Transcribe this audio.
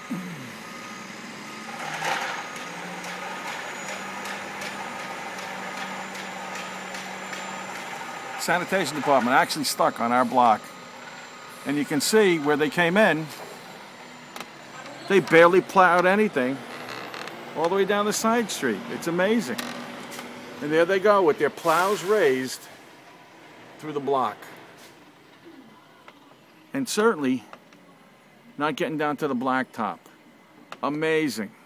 Sanitation department actually stuck on our block. And you can see where they came in, they barely plowed anything all the way down the side street. It's amazing. And there they go with their plows raised through the block. And certainly not getting down to the blacktop. Amazing.